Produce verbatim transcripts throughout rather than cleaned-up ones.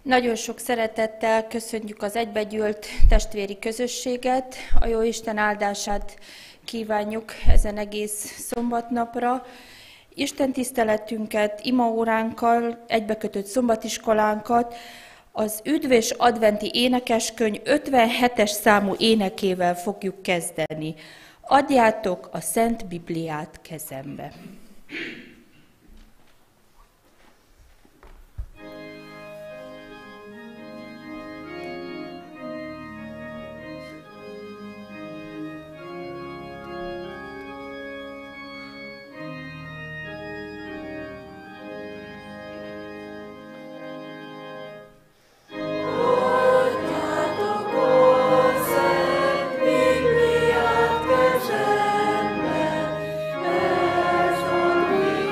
Nagyon sok szeretettel köszöntjük az egybegyűlt testvéri közösséget, a Jóisten áldását kívánjuk ezen egész szombatnapra. Isten tiszteletünket, imaóránkkal, egybekötött szombatiskolánkat az Üdv és Adventi Énekeskönyv ötvenhetes számú énekével fogjuk kezdeni. Adjátok a Szent Bibliát kezembe! Bibliát kezembe, ez ad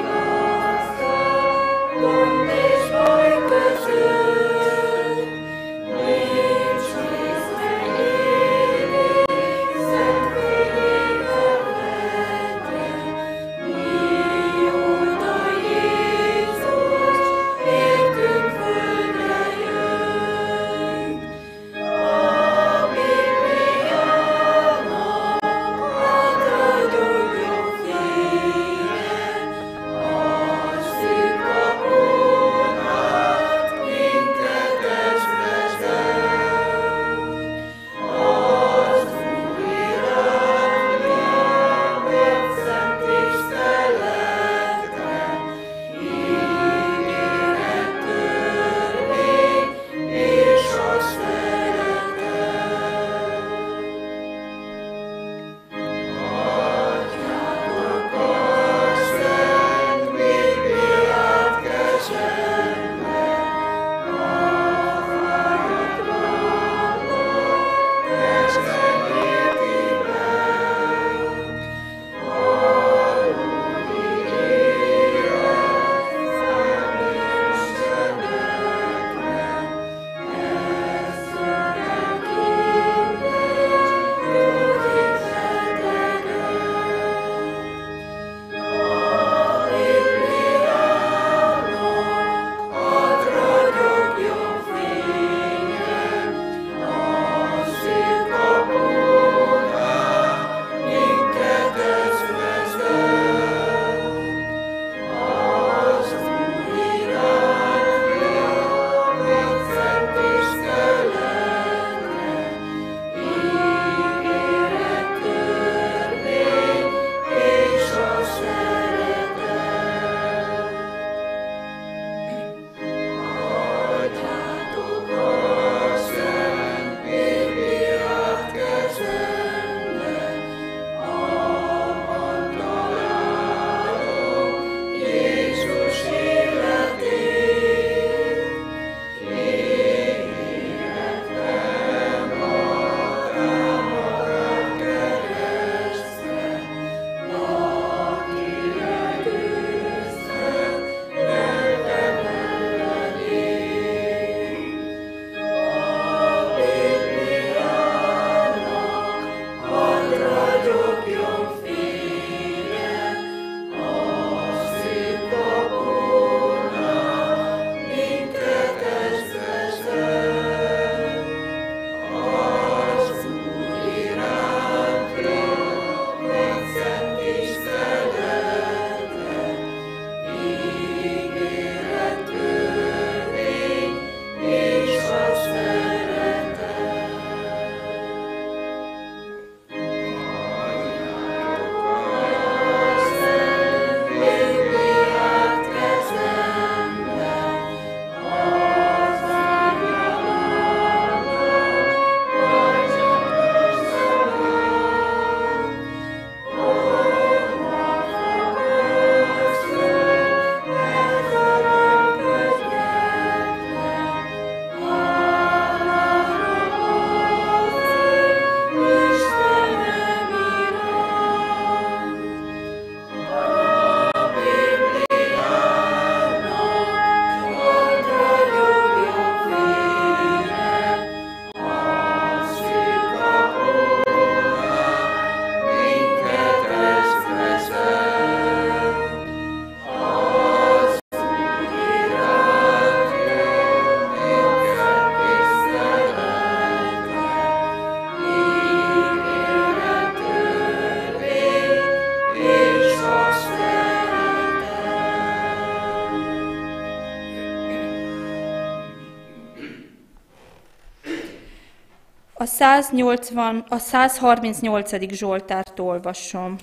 A, száznyolcvan, a százharmincnyolcadik Zsoltárt olvasom.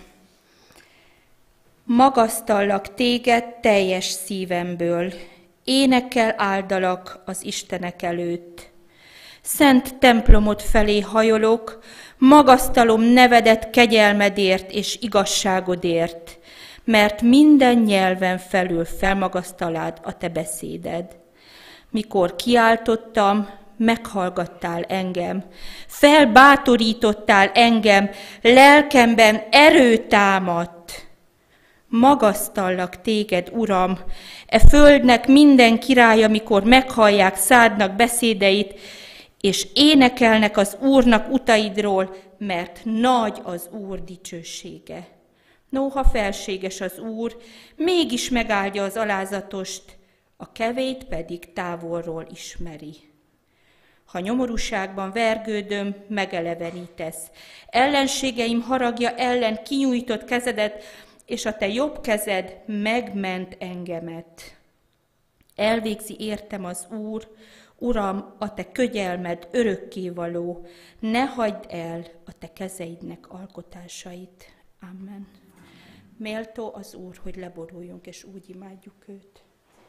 Magasztallak téged teljes szívemből, énekkel áldalak az Istenek előtt. Szent templomod felé hajolok, magasztalom nevedet kegyelmedért és igazságodért, mert minden nyelven felül felmagasztalád a te beszéded. Mikor kiáltottam, meghallgattál engem, felbátorítottál engem, lelkemben erő támadt. Magasztallak téged, Uram, e földnek minden királya, mikor meghallják szádnak beszédeit, és énekelnek az Úrnak utaidról, mert nagy az Úr dicsősége. Noha felséges az Úr, mégis megáldja az alázatost, a kevét pedig távolról ismeri. Ha nyomorúságban vergődöm, megelevenítesz. Ellenségeim haragja ellen kinyújtott kezedet, és a te jobb kezed megment engemet. Elvégzi értem az Úr, Uram, a te kögyelmed örökkévaló, ne hagyd el a te kezeidnek alkotásait. Amen. Méltó az Úr, hogy leboruljunk, és úgy imádjuk őt.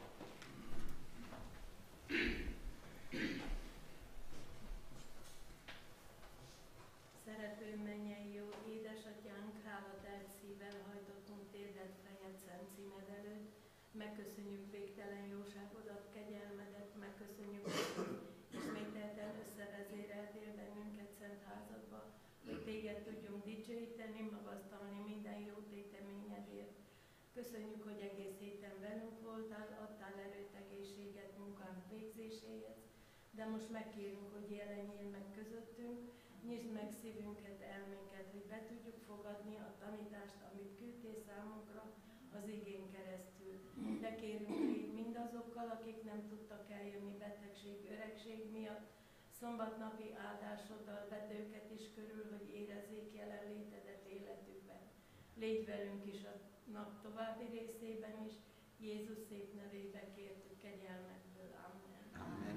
Szerető mennyei jó édesatyánk, hálatelt szívvel hajtottunk térdet fejed szent címed előtt. Megköszönjük végtelen jóságodat, kegyelmedet, megköszönjük, hogy ismételten összevezéreltél bennünket szent házadba, hogy téged tudjunk dicsőíteni, magasztalni minden jó téteményedért. Köszönjük, hogy egész héten velünk voltál, adtál erőt, egészséget munkánk végzéséhez, de most megkérünk, hogy jelenjél meg közöttünk, nyisd meg szívünket, elménket, hogy be tudjuk fogadni a tanítást, amit küldtél számunkra az igén keresztül. De kérünk, hogy mindazokkal, akik nem tudtak eljönni betegség, öregség miatt, szombatnapi áldásoddal vedd őket is körül, hogy érezzék jelenlétedet életükben. Légy velünk is a nap további részében is, Jézus szép nevébe kértük kegyelmedből. Amen. Amen.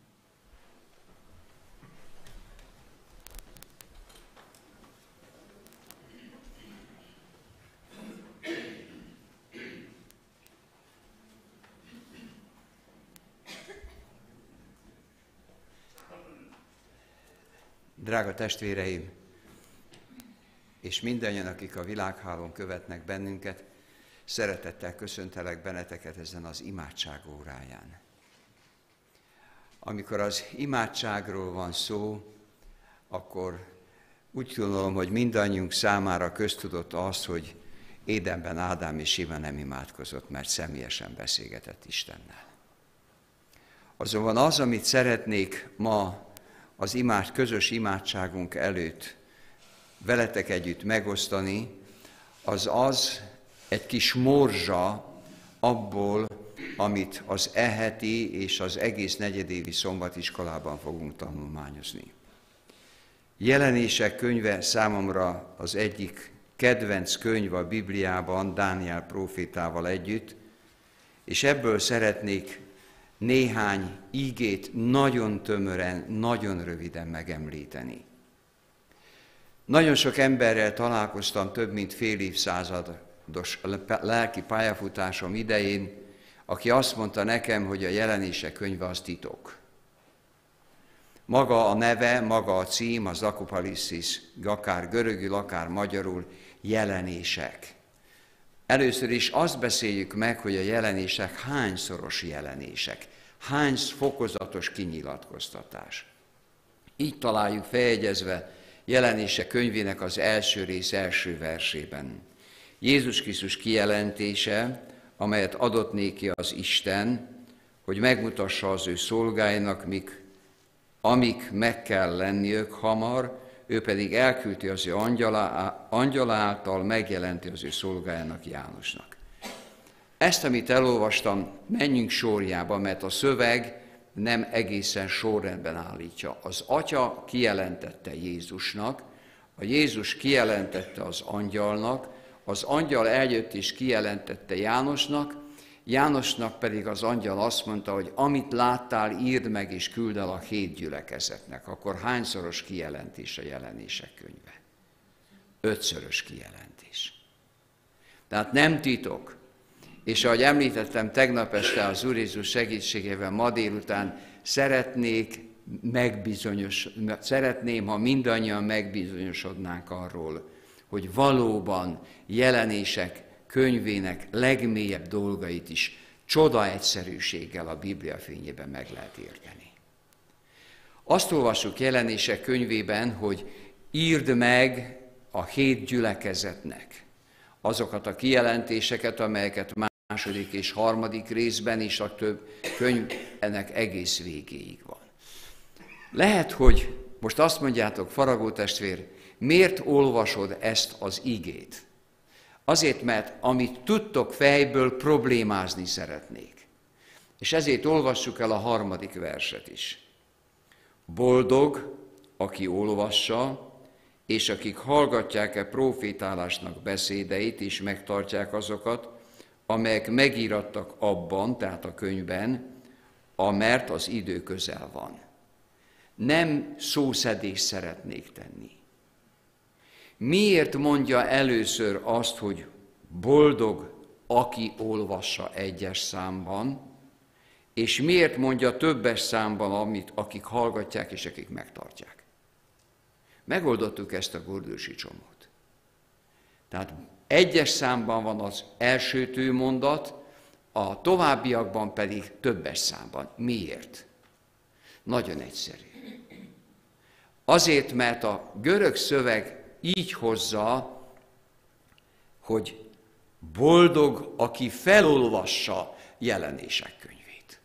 Drága testvéreim, és mindannyian, akik a világhálón követnek bennünket, szeretettel köszöntelek benneteket ezen az imádság óráján. Amikor az imádságról van szó, akkor úgy gondolom, hogy mindannyiunk számára köztudott az, hogy Édenben Ádám és Éva nem imádkozott, mert személyesen beszélgetett Istennel. Azonban az, amit szeretnék ma az imád, közös imádságunk előtt veletek együtt megosztani, az az egy kis morzsa abból, amit az e heti és az egész negyedévi szombatiskolában fogunk tanulmányozni. Jelenések könyve számomra az egyik kedvenc könyv a Bibliában, Dániel prófétával együtt, és ebből szeretnék néhány ígét nagyon tömören, nagyon röviden megemlíteni. Nagyon sok emberrel találkoztam több mint fél évszázados lelki pályafutásom idején, aki azt mondta nekem, hogy a Jelenések könyve az titok. Maga a neve, maga a cím, az Apokalisztisz, akár görögül, akár magyarul, jelenések. Először is azt beszéljük meg, hogy a jelenések hányszoros jelenések, hány fokozatos kinyilatkoztatás. Így találjuk feljegyezve Jelenések könyvének az első rész első versében. Jézus Krisztus kijelentése, amelyet adott néki az Isten, hogy megmutassa az ő szolgáinak, mik, amik meg kell lenniük hamar, ő pedig elküldti az ő angyala, angyala által, megjelenti az ő szolgájának, Jánosnak. Ezt, amit elolvastam, menjünk sorjába, mert a szöveg nem egészen sorrendben állítja. Az Atya kijelentette Jézusnak, a Jézus kijelentette az angyalnak, az angyal eljött és kijelentette Jánosnak, Jánosnak pedig az angyal azt mondta, hogy amit láttál, írd meg és küld el a hét gyülekezetnek. Akkor hányszoros kijelentés a Jelenések könyve? Ötszörös kijelentés. Tehát nem titok. És ahogy említettem tegnap este az Úr Jézus segítségével, ma délután szeretnék megbizonyos, szeretném, ha mindannyian megbizonyosodnánk arról, hogy valóban Jelenések könyvének legmélyebb dolgait is csoda egyszerűséggel a Biblia fényében meg lehet érteni. Azt olvassuk Jelenések könyvében, hogy írd meg a hét gyülekezetnek azokat a kijelentéseket, amelyeket második és harmadik részben is a több könyv ennek egész végéig van. Lehet, hogy most azt mondjátok, Faragó testvér, miért olvasod ezt az igét? Azért, mert amit tudtok fejből, problémázni szeretnék. És ezért olvassuk el a harmadik verset is. Boldog, aki olvassa, és akik hallgatják-e profétálásnak beszédeit, és megtartják azokat, amelyek megírattak abban, tehát a könyvben, amert az idő közel van. Nem szószedést szeretnék tenni. Miért mondja először azt, hogy boldog, aki olvassa egyes számban, és miért mondja többes számban, amit, akik hallgatják és akik megtartják? Megoldottuk ezt a gordősi csomót. Tehát egyes számban van az első tőmondat, a továbbiakban pedig többes számban. Miért? Nagyon egyszerű. Azért, mert a görög szöveg így hozza, hogy boldog, aki felolvassa Jelenések könyvét.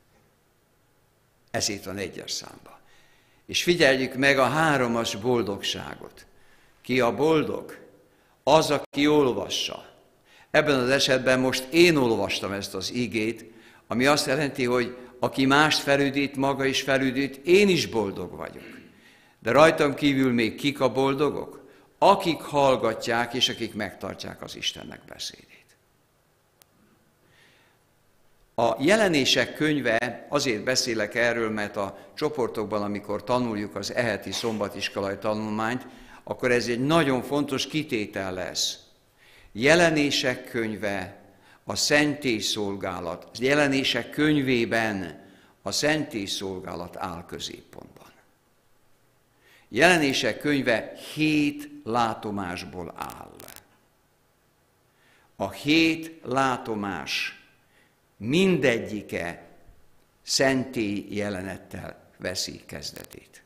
Ezért van egyes számban. És figyeljük meg a háromas boldogságot. Ki a boldog? Az, aki olvassa. Ebben az esetben most én olvastam ezt az igét, ami azt jelenti, hogy aki mást felüdít, maga is felüdít, én is boldog vagyok. De rajtam kívül még kik a boldogok? Akik hallgatják, és akik megtartják az Istennek beszédét. A Jelenések könyve, azért beszélek erről, mert a csoportokban, amikor tanuljuk az eheti szombatiskolai tanulmányt, akkor ez egy nagyon fontos kitétel lesz. Jelenések könyve, a szentélyszolgálat, Jelenések könyvében a szentélyszolgálat áll középpontban. Jelenések könyve hét látomásból áll. A hét látomás mindegyike szentély jelenettel veszi kezdetét.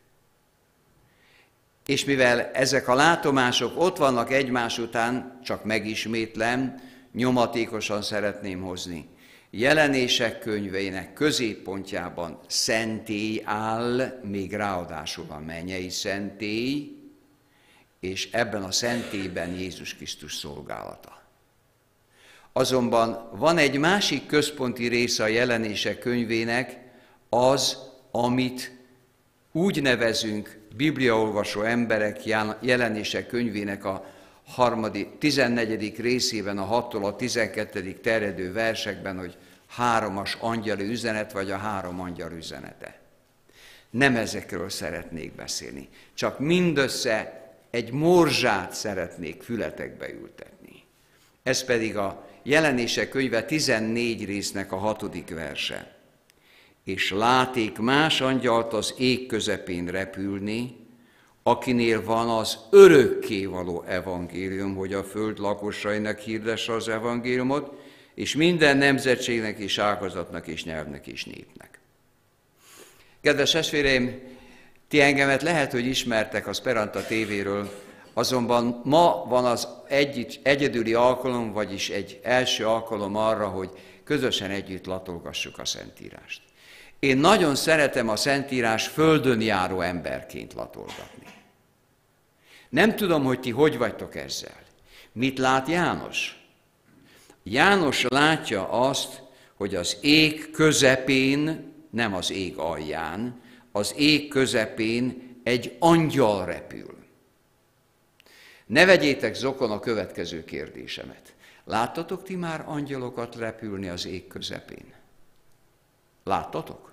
És mivel ezek a látomások ott vannak egymás után, csak megismétlem, nyomatékosan szeretném hozni. Jelenések könyveinek középpontjában szentély áll, még ráadásul a mennyei szentély, és ebben a szentélyben Jézus Krisztus szolgálata. Azonban van egy másik központi része a Jelenések könyvének, az, amit úgy nevezünk bibliaolvasó emberek Jelenések könyvének a harmadik, tizennegyedik részében, a hattól a tizenkettedik terjedő versekben, hogy háromas angyali üzenet, vagy a három angyal üzenete. Nem ezekről szeretnék beszélni, csak mindössze egy morzsát szeretnék fületekbe ültetni. Ez pedig a Jelenések könyve tizennégy résznek a hatodik verse. És láték más angyalt az ég közepén repülni, akinél van az örökkévaló evangélium, hogy a föld lakosainak hirdesse az evangéliumot, és minden nemzetségnek és ágazatnak és nyelvnek és népnek. Kedves testvéreim, ti engemet lehet, hogy ismertek a Speranta tévéről, azonban ma van az egy, egyedüli alkalom, vagyis egy első alkalom arra, hogy közösen együtt latolgassuk a Szentírást. Én nagyon szeretem a Szentírás földön járó emberként latolgatni. Nem tudom, hogy ti hogy vagytok ezzel. Mit lát János? János látja azt, hogy az ég közepén, nem az ég alján, az ég közepén egy angyal repül. Ne vegyétek zokon a következő kérdésemet. Láttatok ti már angyalokat repülni az ég közepén? Láttatok?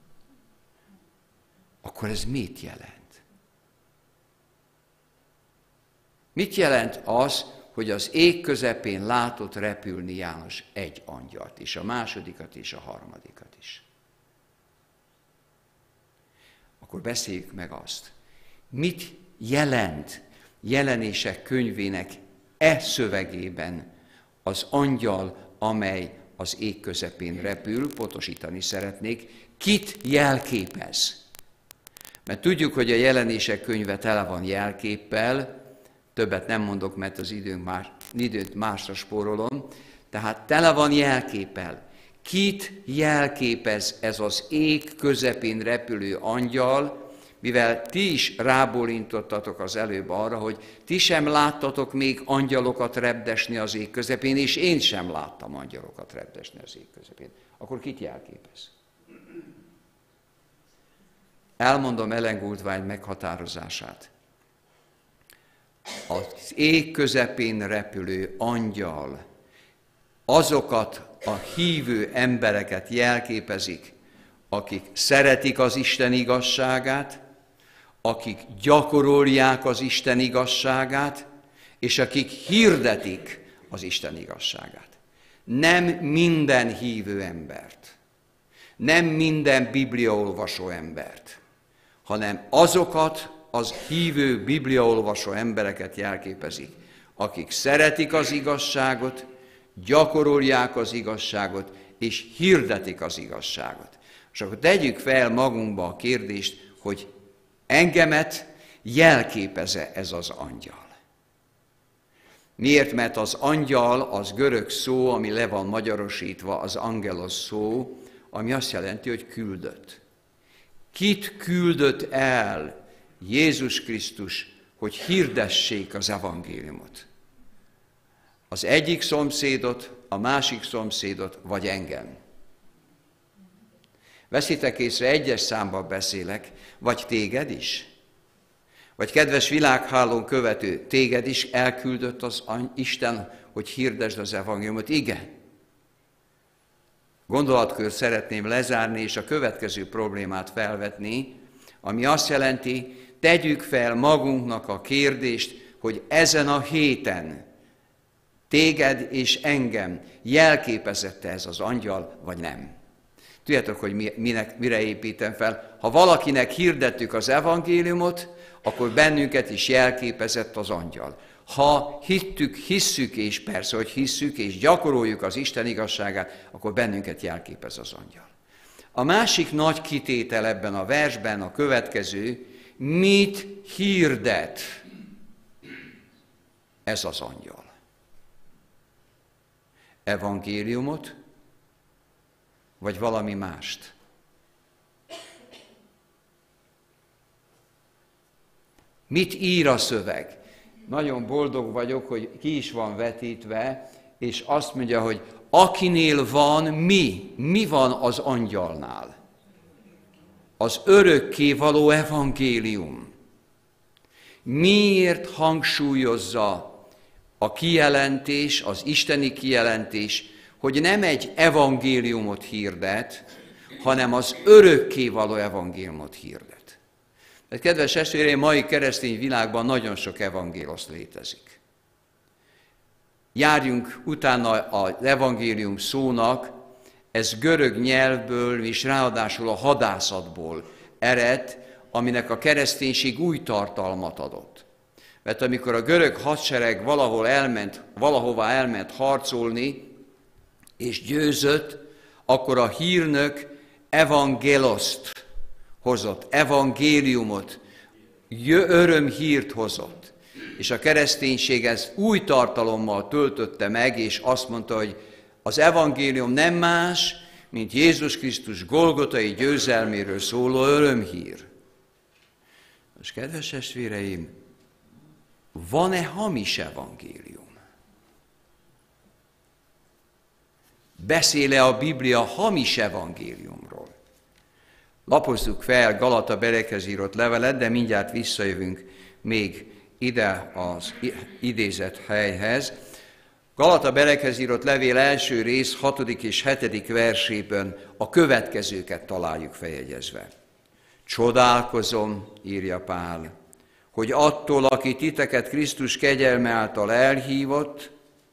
Akkor ez mit jelent? Mit jelent az, hogy az ég közepén látott repülni János egy angyalt is, a másodikat és a harmadikat is? Akkor beszéljük meg azt. Mit jelent Jelenések könyvének e szövegében az angyal, amely az ég közepén repül? Pontosítani szeretnék, kit jelképez? Mert tudjuk, hogy a Jelenések könyve tele van jelképpel, többet nem mondok, mert az időnk más, időt másra spórolom, tehát tele van jelképpel. Kit jelképez ez az ég közepén repülő angyal, mivel ti is rábólintottatok az előbb arra, hogy ti sem láttatok még angyalokat repdesni az ég közepén, és én sem láttam angyalokat repdesni az ég közepén. Akkor kit jelképez? Elmondom Ellen Goldwyn meghatározását. Az ég közepén repülő angyal azokat a hívő embereket jelképezik, akik szeretik az Isten igazságát, akik gyakorolják az Isten igazságát, és akik hirdetik az Isten igazságát. Nem minden hívő embert, nem minden bibliaolvasó embert, hanem azokat az hívő bibliaolvasó embereket jelképezik, akik szeretik az igazságot, gyakorolják az igazságot, és hirdetik az igazságot. És akkor tegyük fel magunkba a kérdést, hogy engemet jelképeze ez az angyal. Miért? Mert az angyal az görög szó, ami le van magyarosítva, az angelos szó, ami azt jelenti, hogy küldött. Kit küldött el Jézus Krisztus, hogy hirdessék az evangéliumot? Az egyik szomszédot, a másik szomszédot, vagy engem? Veszitek észre, egyes számban beszélek, vagy téged is? Vagy kedves világhálón követő, téged is elküldött az Isten, hogy hirdesd az evangéliumot? Igen. Gondolatkört szeretném lezárni, és a következő problémát felvetni, ami azt jelenti, tegyük fel magunknak a kérdést, hogy ezen a héten téged és engem jelképezette ez az angyal, vagy nem. Tudjátok, hogy minek, mire építem fel? Ha valakinek hirdettük az evangéliumot, akkor bennünket is jelképezett az angyal. Ha hittük, hisszük, és persze, hogy hisszük, és gyakoroljuk az Isten igazságát, akkor bennünket jelképez az angyal. A másik nagy kitétel ebben a versben a következő, mit hirdet ez az angyal? Evangéliumot, vagy valami mást? Mit ír a szöveg? Nagyon boldog vagyok, hogy ki is van vetítve, és azt mondja, hogy akinél van mi, mi van az angyalnál? Az örökkévaló evangélium. Miért hangsúlyozza a kijelentés, az isteni kijelentés, hogy nem egy evangéliumot hirdet, hanem az örökkévaló evangéliumot hirdet? Tehát, kedves testvéreim, mai keresztény világban nagyon sok evangélosz létezik. Járjunk utána az evangélium szónak, ez görög nyelvből és ráadásul a hadászatból ered, aminek a kereszténység új tartalmat adott. Mert amikor a görög hadsereg valahol elment, valahová elment harcolni, és győzött, akkor a hírnök evangéloszt hozott, evangéliumot, örömhírt hozott. És a kereszténység ezt új tartalommal töltötte meg, és azt mondta, hogy az evangélium nem más, mint Jézus Krisztus golgotai győzelméről szóló örömhír. Most, kedves testvéreim, van-e hamis evangélium? Beszél-e a Biblia hamis evangéliumról? Lapozzuk fel Galata belekhez írott levelet, de mindjárt visszajövünk még ide az idézett helyhez. Galata belekhez írott levél első rész hatodik és hetedik versében a következőket találjuk feljegyezve. Csodálkozom, írja Pál, hogy attól, aki titeket Krisztus kegyelme által elhívott,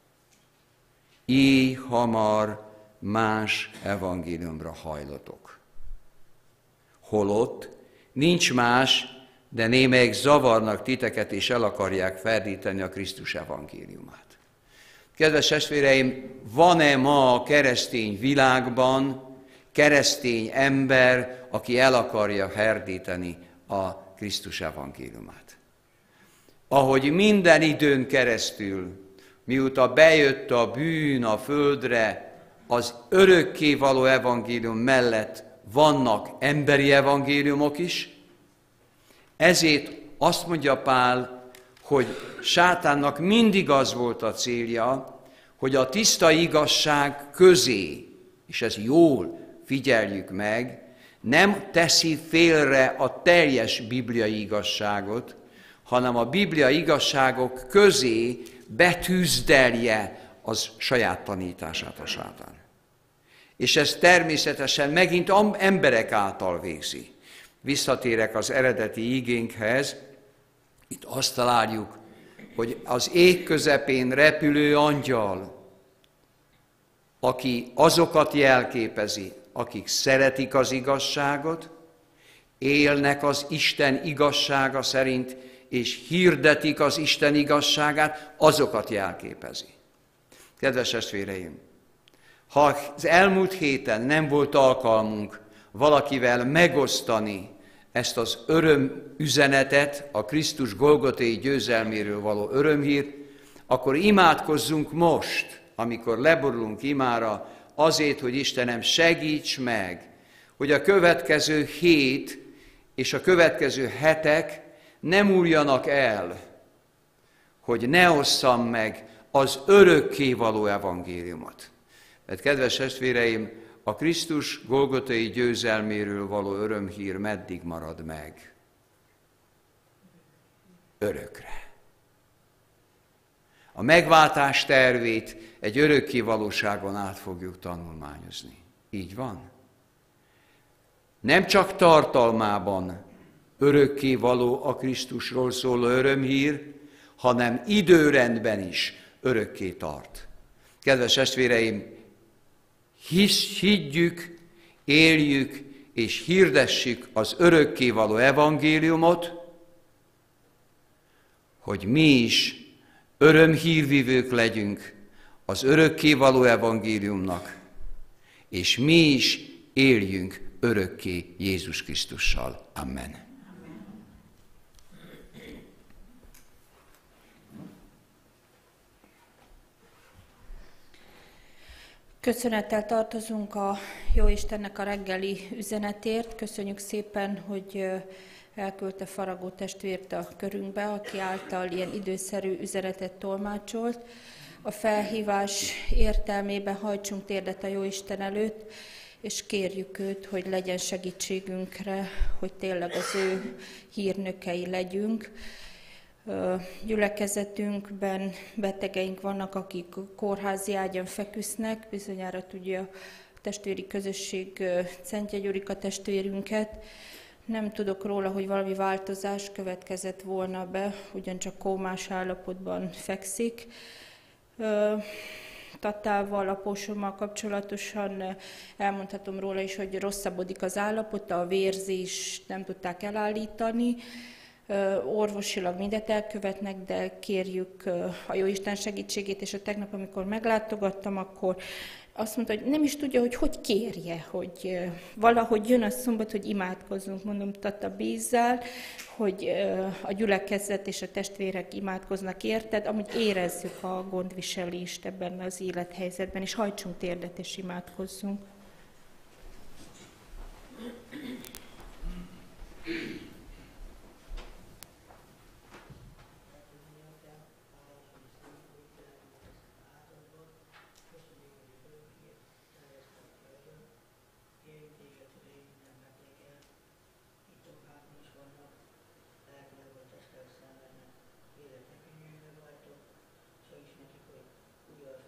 így hamar más evangéliumra hajlatok. Holott nincs más, de némelyek zavarnak titeket, és el akarják ferdíteni a Krisztus evangéliumát. Kedves testvéreim, van-e ma a keresztény világban keresztény ember, aki el akarja ferdíteni a Krisztus evangéliumát? Ahogy minden időn keresztül, mióta bejött a bűn a földre, az örökkévaló evangélium mellett vannak emberi evangéliumok is, ezért azt mondja Pál, hogy sátánnak mindig az volt a célja, hogy a tiszta igazság közé, és ezt jól figyeljük meg, nem teszi félre a teljes bibliai igazságot, hanem a bibliai igazságok közé betűzdelje az saját tanítását a sátán. És ez természetesen megint emberek által végzi. Visszatérek az eredeti igénkhez, itt azt találjuk, hogy az ég közepén repülő angyal, aki azokat jelképezi, akik szeretik az igazságot, élnek az Isten igazsága szerint, és hirdetik az Isten igazságát, azokat jelképezi. Kedves testvéreim, ha az elmúlt héten nem volt alkalmunk valakivel megosztani ezt az örömüzenetet, a Krisztus Golgotai győzelméről való örömhírt, akkor imádkozzunk most, amikor leborulunk imára, azért, hogy Istenem segíts meg, hogy a következő hét és a következő hetek ne múljanak el, hogy ne osszam meg az örökkévaló evangéliumot. Mert kedves testvéreim, a Krisztus Golgotai győzelméről való örömhír meddig marad meg? Örökre. A megváltás tervét egy örökké valóságon át fogjuk tanulmányozni. Így van? Nem csak tartalmában örökké való a Krisztusról szóló örömhír, hanem időrendben is örökké tart. Kedves testvéreim, hisz, higgyük, éljük és hirdessük az örökkévaló evangéliumot, hogy mi is örömhírvivők legyünk az örökkévaló evangéliumnak, és mi is éljünk örökké Jézus Krisztussal. Amen. Köszönettel tartozunk a Jóistennek a reggeli üzenetért. Köszönjük szépen, hogy elküldte Faragó testvért a körünkbe, aki által ilyen időszerű üzenetet tolmácsolt. A felhívás értelmében hajtsunk térdet a Jóisten előtt, és kérjük őt, hogy legyen segítségünkre, hogy tényleg az ő hírnökei legyünk. Gyülekezetünkben betegeink vannak, akik kórházi ágyon feküsznek, bizonyára tudja a testvéri közösség Szentje Gyurika testvérünket. Nem tudok róla, hogy valami változás következett volna be, ugyancsak kómás állapotban fekszik. Tatával, apósommal kapcsolatosan elmondhatom róla is, hogy rosszabbodik az állapota, a vérzést nem tudták elállítani. Orvosilag mindent elkövetnek, de kérjük a Jóisten segítségét, és a tegnap, amikor meglátogattam, akkor azt mondta, hogy nem is tudja, hogy hogy kérje, hogy valahogy jön a szombat, hogy imádkozzunk. Mondom, Tata, bízzál, hogy a gyülekezet és a testvérek imádkoznak érted, amúgy érezzük a gondviselést ebben az élethelyzetben, és hajtsunk térdet és imádkozzunk. Segíts nekik, hogy úgy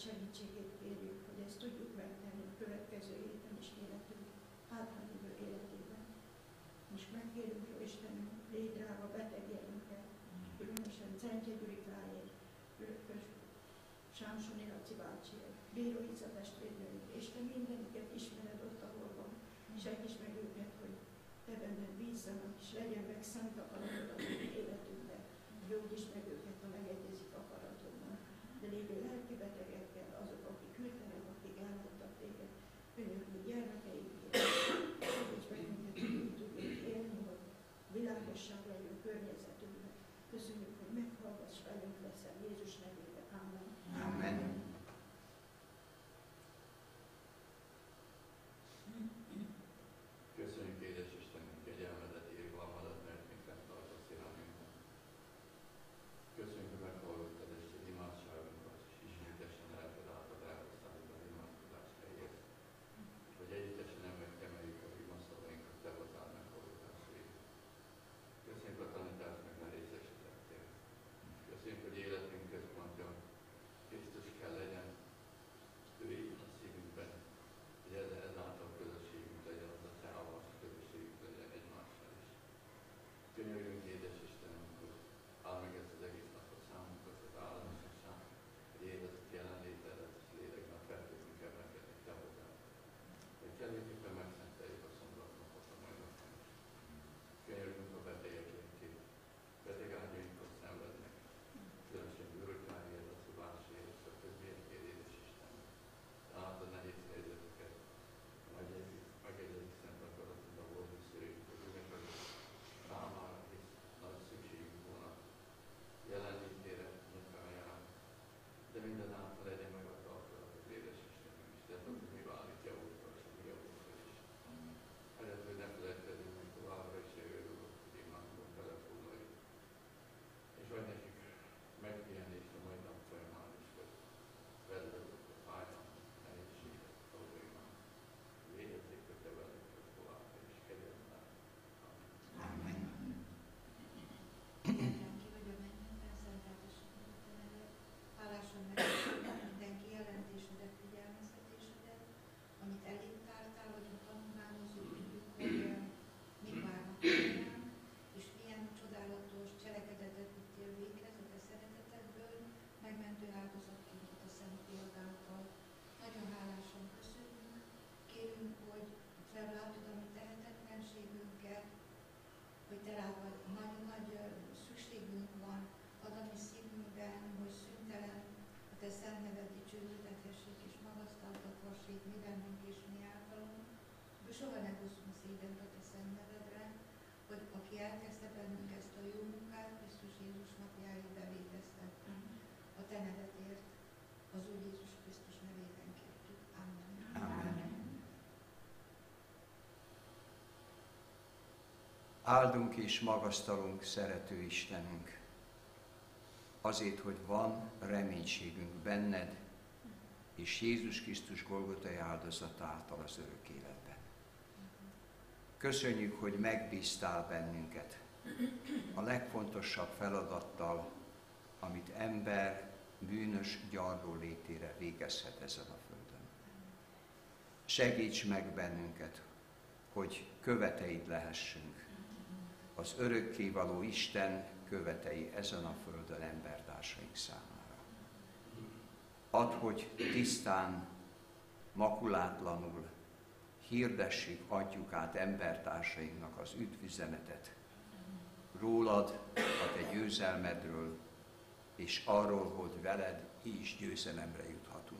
segítségét kérjük, hogy ezt tudjuk megtenni a következő héten is életünk hátralévő életében. Most megkérjük, jó Istenünk, légy drága betegjelünket, különösen Centje Gyurikáért, Sámsoni Laci bácsiért, Bíró Ica testvérünk, és te mindeniket ismered ott, ahol van. Segíts meg őket, hogy te benned bízzanak, és legyen meg szent akaratod a életünkben. Gyógyíts meg őket, ha megegyezik akaratodban. De lévő lelki betegekkel, azok, akik hűtlenek, akik elmondtak téged, könyörgő gyermekeikért, segíts meg minket, hogy úgy tudjuk élni, hogy világosság legyen környezetünkben. Köszönjük, hogy meghallgatsz velünk leszel Jézus nevében. Amen. Amen. Köszönjük, édes Istenünk, kegyelmedet, irgalmadat, mert minket tartasz irányunkban. Köszönjük, hogy meghallgattad ezt az imádságunkat, és ismételsen lelked által elhoztálod az imádkozás helyét. Hogy együttesen emeljük a imaszavainkat, te voltál meghallgatás végét. Köszönjük a tanítást, meg ne részesítettél. Köszönjük, hogy életünk központja Krisztus kell legyen, ő így a szívünkben, hogy ezáltal közösségünk legyen, az a távol közösségünk legyen egymással is. Könyörgünk, édes Istenünk, hogy áld meg ezt az egész napot számunkra, az államosság, hogy érezzük jelenlétedet, és lélekben feltétlenül emelkedni te hozzá. Hogy kedvéképpen megszenteljük a szombatnapot a mai napon is. Könyörgünk a betegekért, beteg ágyainkat szenvednek, különösen bőrkáért, a szobásért, a többiekért, édes Istenünk. Tehát a nehéz helyzeteket, megegyezik szent akaratod a volt szörünk, hogy ünnepelő számára, hisz nagy szükségünk volna jelenlétére, munkájára, de minden által legyen meg a tartalat, édes Istenünk is, de tudod, mi válik javultra, és mi javultra is. Ezért, hogy ne felejtkezünk meg továbbra is jövőről, hogy imádkozunk telefonai. És vagy nekik megpihenést a mai nap folyamán is, hogy vezetők a fájdalmat, nehézséget, problémát. Végezzék, hogy te velük továbbra is kegyelemmel. Amen. Mindenki, hogy a mennyben szenteltessék a te neved, hálásan megköszönöm minden kijelentésedet, figyelmeztetésedet, amit elég tártál, hogy a tanulmányozók tudjuk, hogy eh, mik várnak ránk, és milyen csodálatos cselekedetet vittél véghez a te szeretetedből, megmentő áldozatként a Szent Fiad által. Nagyon hálásan köszönjük, kérünk, hogy felváltod a mi tehetetlenségünket, hogy te rád vagy, nagyon nagy ö, szükségünk van, ad a mi szívünkben, hogy szüntelen a te szent neved dicsőítethessék és magasztaltathassék mi bennünk és mi általunk, hogy soha ne hozzunk szédent a te szent nevedre, hogy aki elkezdte bennünk ezt a jó munkát, Krisztus Jézus napjáig bevégezte. A te nevedért, az Úr Jézus Krisztus nevében kértük. Amen. Amen. Áldunk és magasztalunk, szerető Istenünk, azért, hogy van reménységünk benned, és Jézus Krisztus Golgotai áldozata által az örök életben. Köszönjük, hogy megbíztál bennünket a legfontosabb feladattal, amit ember bűnös gyarló létére végezhet ezen a földön. Segíts meg bennünket, hogy követeid lehessünk, az örökkévaló Isten követei ezen a földön embertársaink számára. Add, hogy tisztán, makulátlanul hirdessük, adjuk át embertársainknak az üdvüzenetet, rólad, a te győzelmedről, és arról, hogy veled is győzelemre juthatunk.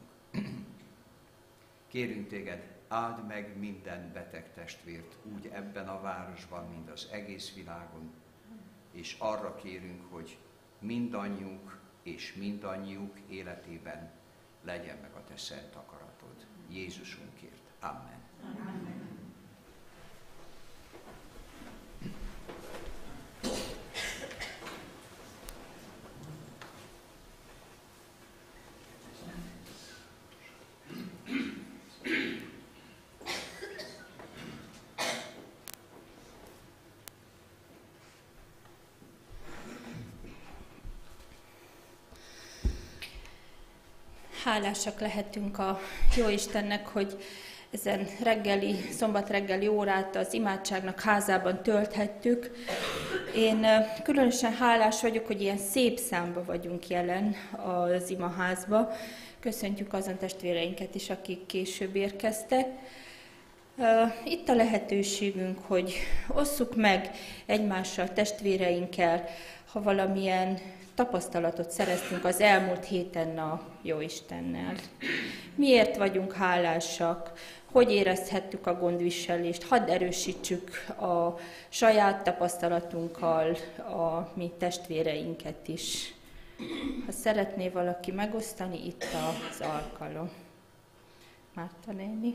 Kérünk téged, áld meg minden beteg testvért, úgy ebben a városban, mint az egész világon, és arra kérünk, hogy mindannyiunk és mindannyiuk életében legyen meg a te szent akaratod. Jézusunkért. Amen. Amen. Hálásak lehetünk a Jóistennek, hogy ezen reggeli, szombat reggeli órát az imádságnak házában tölthettük. Én különösen hálás vagyok, hogy ilyen szép számba vagyunk jelen az imaházba. Köszöntjük azon testvéreinket is, akik később érkeztek. Itt a lehetőségünk, hogy osszuk meg egymással, testvéreinkkel, ha valamilyen tapasztalatot szereztünk az elmúlt héten a Jóistennel. Miért vagyunk hálásak? Hogy érezhettük a gondviselést? Hadd erősítsük a saját tapasztalatunkkal a mi testvéreinket is. Ha szeretné valaki megosztani, itt az alkalom. Márta néni.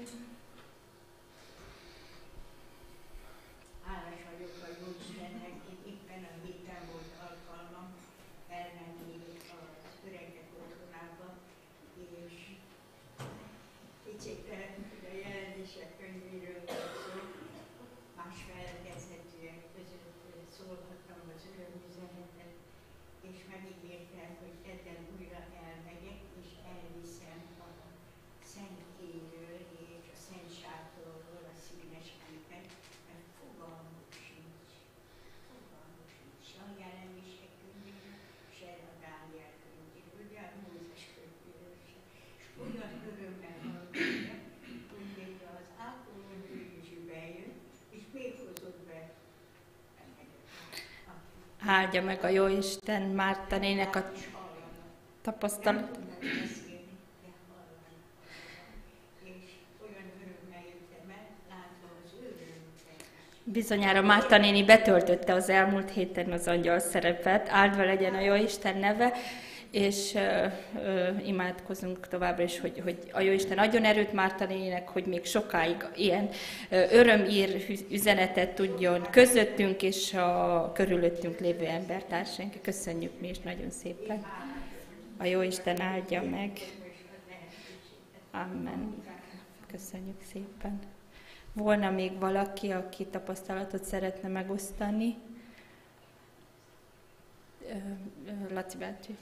Hálás vagyok a Jóistennek, hogy éppen a héten volt alkalmam elmenni az öregek otthonába, és kicsit a jelenések könyvéről van szó, más felelkezhetőek között szólhattam az örömüzenetet, és megígértem, hogy kedden újra elmegyek, és elviszem a Szentkéről és a Szent Sátorról a színes képet, mert fogalmuk sincs, fogalmuk sincs, se a jelenések könyvéről, se a Dániel könyvéről, de a Mózes könyvéről se. És olyan örömmel hallgatja, hogy az ápoló nő is bejön, és még hozott be. Áldja meg a Jóisten Márta nének a tapasztalat. Bizonyára Márta néni betöltötte az elmúlt héten az angyal szerepet. Áldva legyen a Jóisten neve, és ö, ö, imádkozunk továbbra is, hogy, hogy a Jóisten adjon erőt Márta néninek, hogy még sokáig ilyen ö, örömír üzenetet tudjon közöttünk és a körülöttünk lévő embertársaink. Köszönjük mi is nagyon szépen. A Jóisten áldja meg. Amen. Köszönjük szépen. Volna még valaki, aki tapasztalatot szeretne megosztani? Laci Bátyi.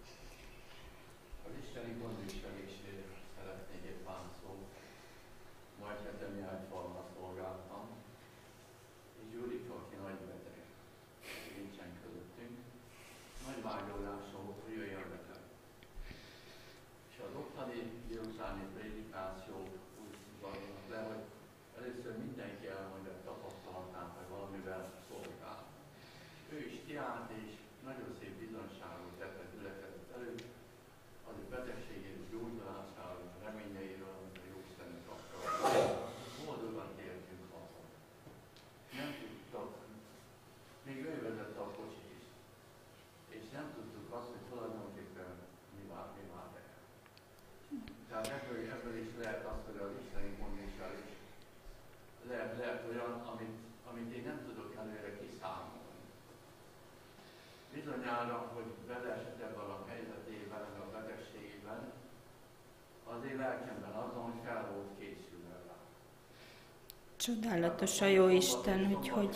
Az isteni gondviseléséről szeretnék egy pár szót. Majd hetem járgyfalma szolgáltam, és Gyurika, aki nagy beteg, nincsen közöttünk, nagy vágyalása volt, hogy jöjjön beteg. És az ottani délutáni prédikáció úgy zajlott le, hogy először mindenki elmondja a tapasztalatát, hogy valamivel szolgál. Ő is kiállt, és nagyon szép bizonyságot tett a gyülekezet előtt, az ő betegségéről, gyógyulásáról, reményeiről, amit a Jóistennek akar. Boldogan tértünk haza. Nem tudtak, még ő vezette a kocsit is, és nem tudtuk azt, hogy tulajdonképpen mi vár, mi vár el. Tehát ebből, ebből is lehet azt, hogy az isteni gondviselés lehet, lehet olyan, amit, amit én nem tudok előre kiszámolni. Bizonyára, hogy beleesett ebben a helyzetében, a betegségében, az én lelkemben azon, hogy fel volt készülve rá. Csodálatos a Jóisten, hogy, hogy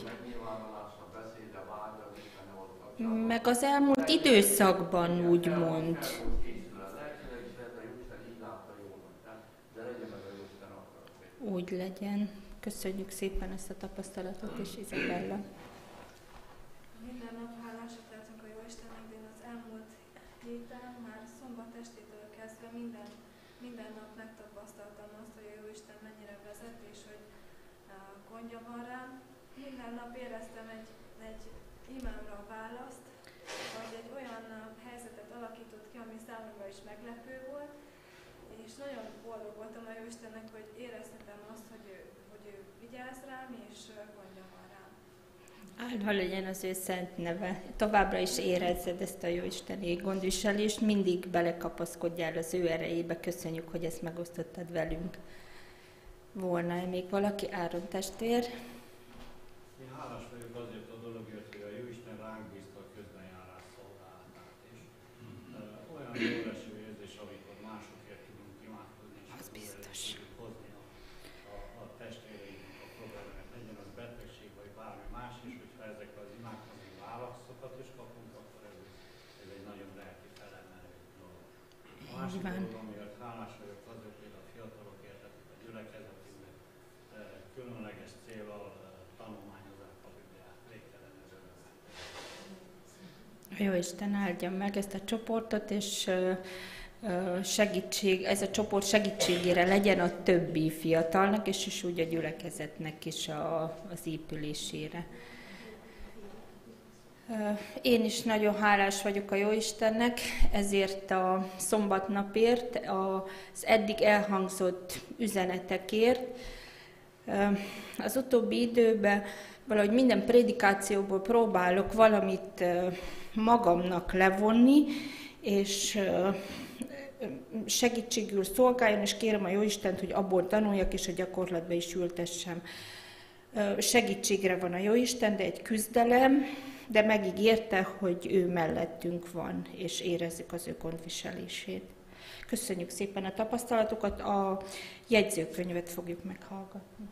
meg az elmúlt időszakban úgymond. Úgy legyen. Köszönjük szépen ezt a tapasztalatot, és Izabella. Minden nap hálásat lehetünk a Jóistennek, de én az elmúlt héten, már szombat estétől kezdve minden, minden nap megtapasztaltam azt, hogy a Jóisten mennyire vezet, és hogy uh, gondja van rám. Minden nap éreztem egy, egy imámra a választ, vagy egy olyan uh, helyzetet alakított ki, ami számomra is meglepő volt, és nagyon boldog voltam a Jóistennek, hogy érezhetem azt, hogy ő, hogy ő vigyáz rám, és uh, gondja van rám. Áldva legyen az ő szent neve. Továbbra is érezzed ezt a jóisteni gondviselést, mindig belekapaszkodjál az ő erejébe. Köszönjük, hogy ezt megosztottad velünk. Volna-e még valaki? Áron testvér? Én hálás vagyok azért a dologért, hogy a Jóisten ránk bízta a közbenjárás szolgálatát. És uh, olyan jól eső érzés, amikor másokért tudunk imádkozni, és az biztos. Tudjuk hozni a, a, a testvéreinknek a problémákat, legyen az betegség, vagy bármi más is, hogyha ezekre az imákhoz válaszokat is kapunk, akkor ez, ez egy nagyon lelki felemelő dolog. A másik dolog, amiért hálás vagyok azért, hogy a fiatalok értetik a gyülekezetünkben különleges céllal tanulmányozzák a Bibliát. Végtelen örömmel. Jó Isten áldja meg ezt a csoportot, és segítség, ez a csoport segítségére legyen a többi fiatalnak, és, és úgy a gyülekezetnek is a, az épülésére. Én is nagyon hálás vagyok a Jóistennek ezért a szombatnapért, az eddig elhangzott üzenetekért. Az utóbbi időben valahogy minden prédikációból próbálok valamit magamnak levonni, és segítségül szolgáljon, és kérem a Jóistent, hogy abból tanuljak, és a gyakorlatba is ültessem. Segítségre van a Jóisten, de egy küzdelem, de megígérte, hogy ő mellettünk van, és érezzük az ő gondviselését. Köszönjük szépen a tapasztalatokat, a jegyzőkönyvet fogjuk meghallgatni.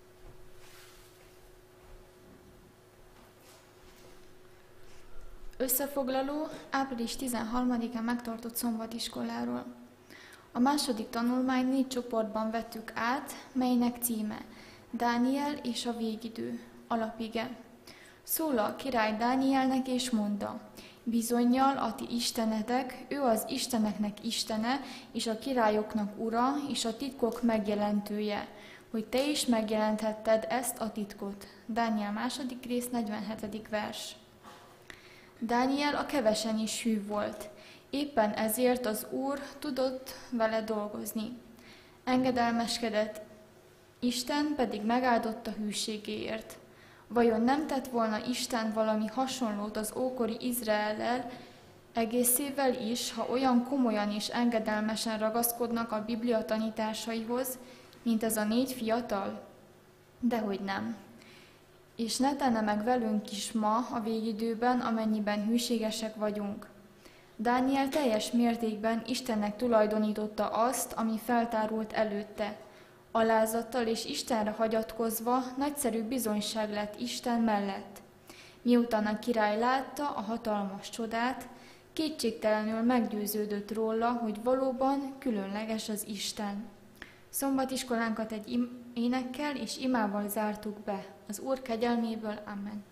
Összefoglaló április tizenharmadikán megtartott szombatiskoláról. A második tanulmány négy csoportban vettük át, melynek címe Dániel és a végidő, alapige. Szól a király Dánielnek és mondta, bizonnyal a ti istenetek, ő az isteneknek istene, és a királyoknak ura, és a titkok megjelentője, hogy te is megjelenthetted ezt a titkot. Dániel második rész, negyvenhetedik vers. Dániel a kevesen is hű volt, éppen ezért az Úr tudott vele dolgozni. Engedelmeskedett, Isten pedig megáldotta hűségéért. Vajon nem tett volna Isten valami hasonlót az ókori Izraellel egészével is, ha olyan komolyan és engedelmesen ragaszkodnak a Biblia tanításaihoz, mint ez a négy fiatal? Dehogy nem. És ne tenne meg velünk is ma a végidőben, amennyiben hűségesek vagyunk. Dániel teljes mértékben Istennek tulajdonította azt, ami feltárult előtte. Alázattal és Istenre hagyatkozva nagyszerű bizonyság lett Isten mellett. Miután a király látta a hatalmas csodát, kétségtelenül meggyőződött róla, hogy valóban különleges az Isten. Szombatiskolánkat egy énekkel és imával zártuk be. Az Úr kegyelméből, amen.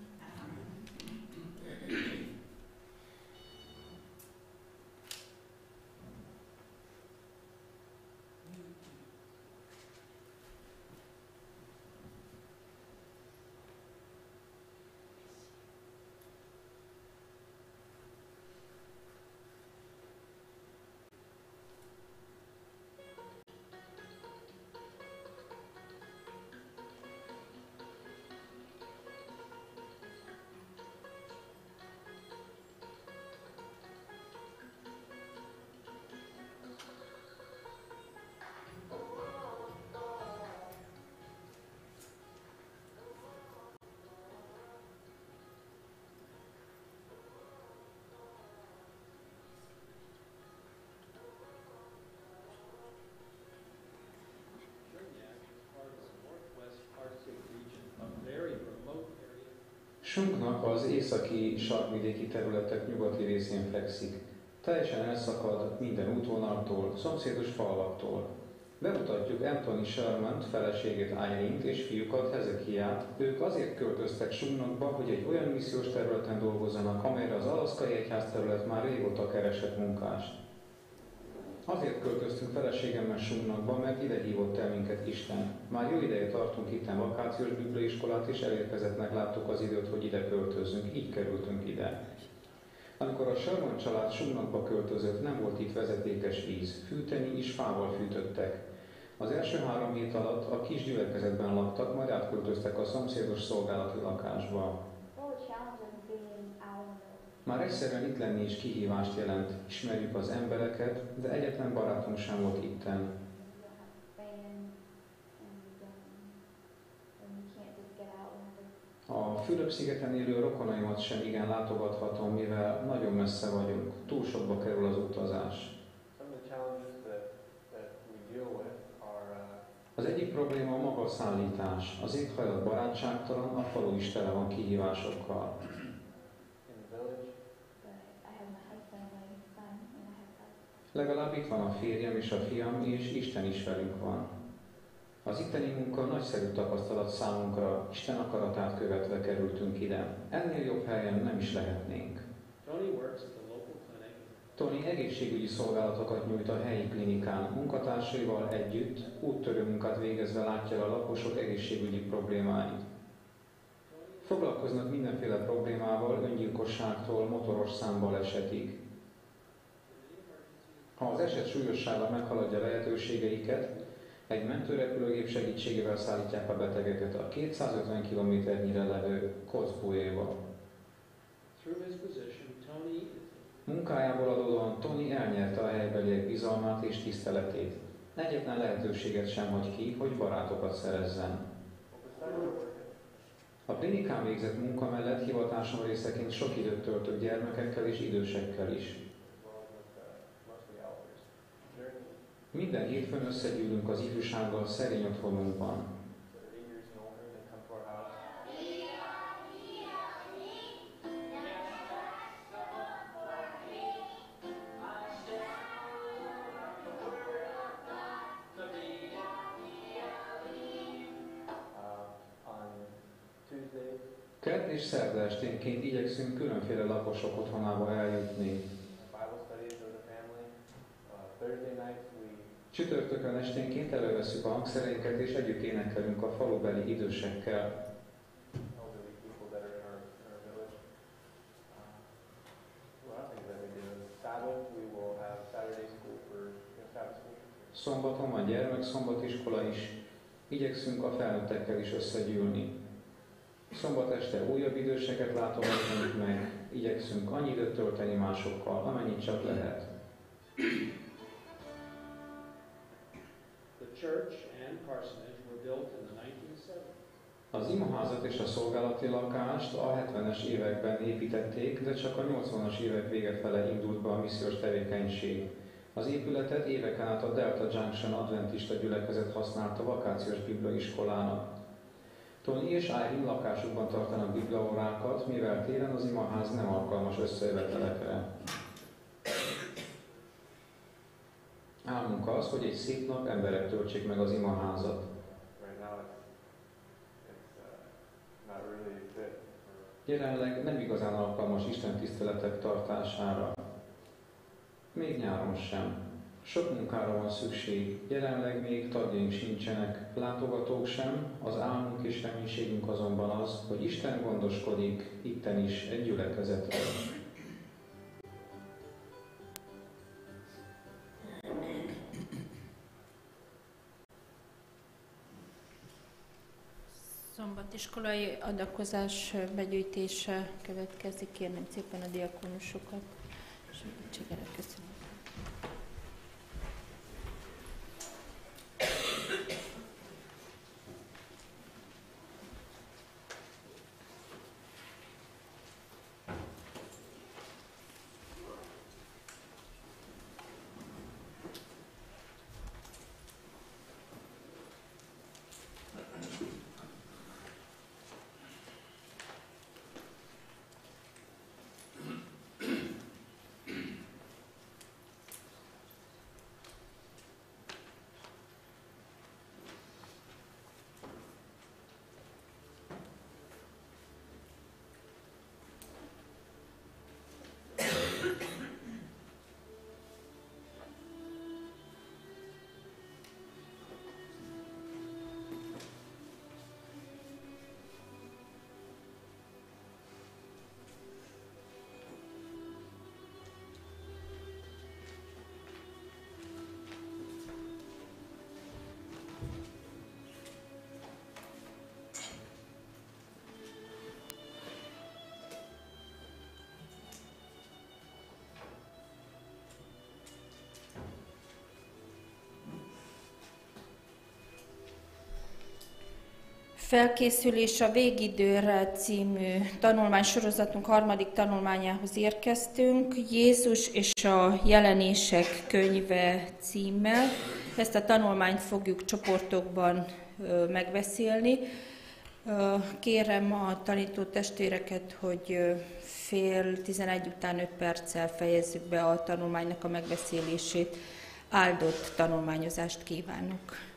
Sunknak az északi sarkvidéki területek nyugati részén fekszik. Teljesen elszakad minden útvonaltól, szomszédos falvaktól. Bemutatjuk Anthony Shermant, feleségét Eileen-t és fiúkat Hezekiát. Ők azért költöztek Sunknakba, hogy egy olyan missziós területen dolgozzanak, amelyre az alaszkai egyházterület már régóta keresett munkást. Azért költöztünk feleségemmel Sunknakba, mert ide hívott el minket Isten. Már jó ideje tartunk itten vakációs bibliaiskolát, és elérkezett, megláttuk az időt, hogy ide költözzünk, így kerültünk ide. Amikor a Sherman család Sunknakba költözött, nem volt itt vezetékes víz, fűteni és fával fűtöttek. Az első három hét alatt a kis gyülekezetben laktak, majd átköltöztek a szomszédos szolgálati lakásba. Már egyszerűen itt lenni is kihívást jelent, ismerjük az embereket, de egyetlen barátunk sem volt itten. A Fülöp-szigeten élő rokonaimat sem igen látogathatom, mivel nagyon messze vagyunk, túl sokba kerül az utazás. Az egyik probléma a maga szállítás. Az éghajlat barátságtalan, a falu is tele van kihívásokkal. Legalább itt van a férjem és a fiam, és Isten is velünk van. Az itteni munka nagyszerű tapasztalat számunkra, Isten akaratát követve kerültünk ide. Ennél jobb helyen nem is lehetnénk. Tony egészségügyi szolgálatokat nyújt a helyi klinikán, munkatársaival együtt úttörő munkát végezve látja a lakosok egészségügyi problémáit. Foglalkoznak mindenféle problémával, öngyilkosságtól motoros számbalesetig. Ha az eset súlyossága meghaladja lehetőségeiket, egy mentőrepülőgép segítségével szállítják a betegeket a kétszázötven kilométernyire levő Kotzebue-ba. Munkájából adódóan Tony elnyerte a helybeliek bizalmát és tiszteletét. Egyetlen lehetőséget sem hagy ki, hogy barátokat szerezzen. A klinikán végzett munka mellett hivatásom részeként sok időt töltök gyermekekkel és idősekkel is. Minden hétfőn összegyűlünk az ifjúsággal szerény otthonunkban. Kedd és szerda esténként igyekszünk különféle lakosok otthonába eljutni. Csütörtökön esténként elővesszük a hangszereinket és együtt énekelünk a falubeli idősekkel. Szombaton van gyermekszombat-iskola is, igyekszünk a felnőttekkel is összegyűlni. Szombat este újabb időseket látogatunk meg, igyekszünk annyi időt tölteni másokkal, amennyit csak lehet. Az imaházat és a szolgálati lakást a hetvenes években építették, de csak a nyolcvanas évek vége fele indult be a missziós tevékenység. Az épületet éveken át a Delta Junction adventista gyülekezet használta vakációs bibliaiskolának. Tony és Irene lakásukban tartanak bibliaórákat, mivel télen az imaház nem alkalmas összejövetelekre. Álmunk az, hogy egy szép nap emberek töltsék meg az imaházat. Jelenleg nem igazán alkalmas Isten tiszteletek tartására. Még nyáron sem. Sok munkára van szükség, jelenleg még tagjaink sincsenek, látogatók sem, az álmunk és reménységünk azonban az, hogy Isten gondoskodik itten is egy gyülekezetről. Szombatiskolai adakozás begyűjtése következik. Kérném szépen a diakónusokat. Segítségére köszönöm. Felkészülés a végidőre című tanulmánysorozatunk harmadik tanulmányához érkeztünk. Jézus és a jelenések könyve címmel. Ezt a tanulmányt fogjuk csoportokban megbeszélni. Kérem a tanító testvéreket, hogy fél tizenegy után öt perccel fejezzük be a tanulmánynak a megbeszélését. Áldott tanulmányozást kívánok!